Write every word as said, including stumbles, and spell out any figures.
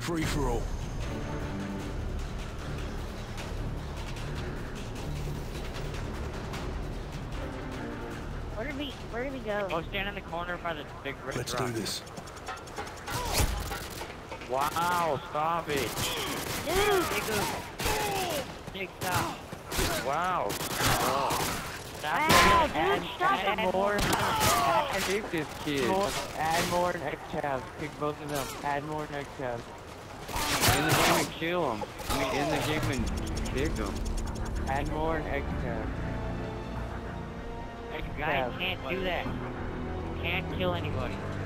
Free for all. Where did we, where did we go? Oh, stand in the corner by the big red Let's rock. do this. Wow, stop it. Dude! Big stop. Wow. Oh. Stop Wow, it. dude, add, stop add it. more. Add, kick this kid. More, add more next tab. Kick both of them. Add more next tab. In the game and kill them. I mean, in the game and kick them. Add more next tab. Next Guys, tab. can't do that. Can't kill anybody.